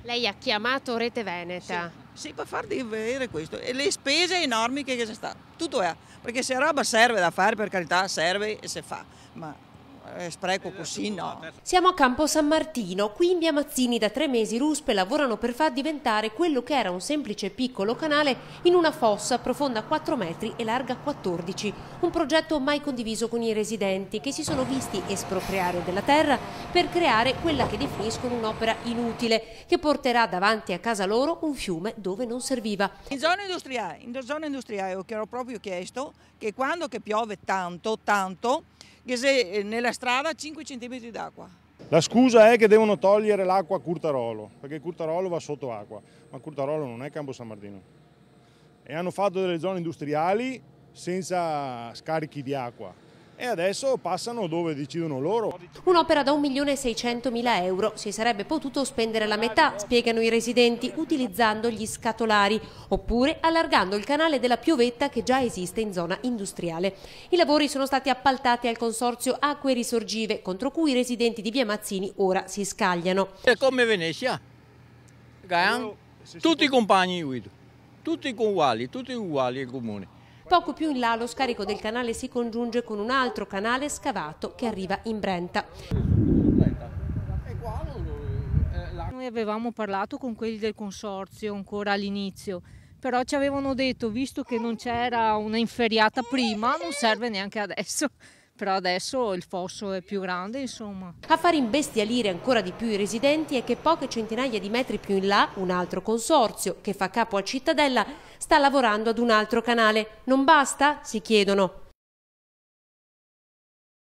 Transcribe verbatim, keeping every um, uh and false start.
Lei ha chiamato Rete Veneta? Sì, sì, per far vedere questo. E le spese enormi che c'è sta, tutto è. Perché se roba serve da fare, per carità, serve e si fa. Ma eh, spreco così no. Siamo a Campo San Martino, qui in via Mazzini da tre mesi ruspe lavorano per far diventare quello che era un semplice piccolo canale in una fossa profonda quattro metri e larga quattordici. Un progetto mai condiviso con i residenti che si sono visti espropriare della terra per creare quella che definiscono un'opera inutile che porterà davanti a casa loro un fiume dove non serviva. In zona industriale, in zona industriale ho proprio chiesto che quando che piove tanto, tanto, che se nella strada cinque centimetri d'acqua. La scusa è che devono togliere l'acqua a Curtarolo, perché Curtarolo va sotto acqua, ma Curtarolo non è Campo San Martino. E hanno fatto delle zone industriali senza scarichi di acqua e adesso passano dove decidono loro. Un'opera da un milione e seicentomila euro, si sarebbe potuto spendere la metà, spiegano i residenti, utilizzando gli scatolari, oppure allargando il canale della piovetta che già esiste in zona industriale. I lavori sono stati appaltati al consorzio Acque Risorgive, contro cui i residenti di via Mazzini ora si scagliano. È come Venezia, tutti i compagni guido, tutti uguali, tutti uguali al comune. Poco più in là lo scarico del canale si congiunge con un altro canale scavato che arriva in Brenta. Noi avevamo parlato con quelli del consorzio ancora all'inizio, però ci avevano detto, visto che non c'era una inferriata prima, non serve neanche adesso. Però adesso il fosso è più grande, insomma. A far imbestialire ancora di più i residenti è che poche centinaia di metri più in là un altro consorzio, che fa capo a Cittadella, sta lavorando ad un altro canale. Non basta? Si chiedono.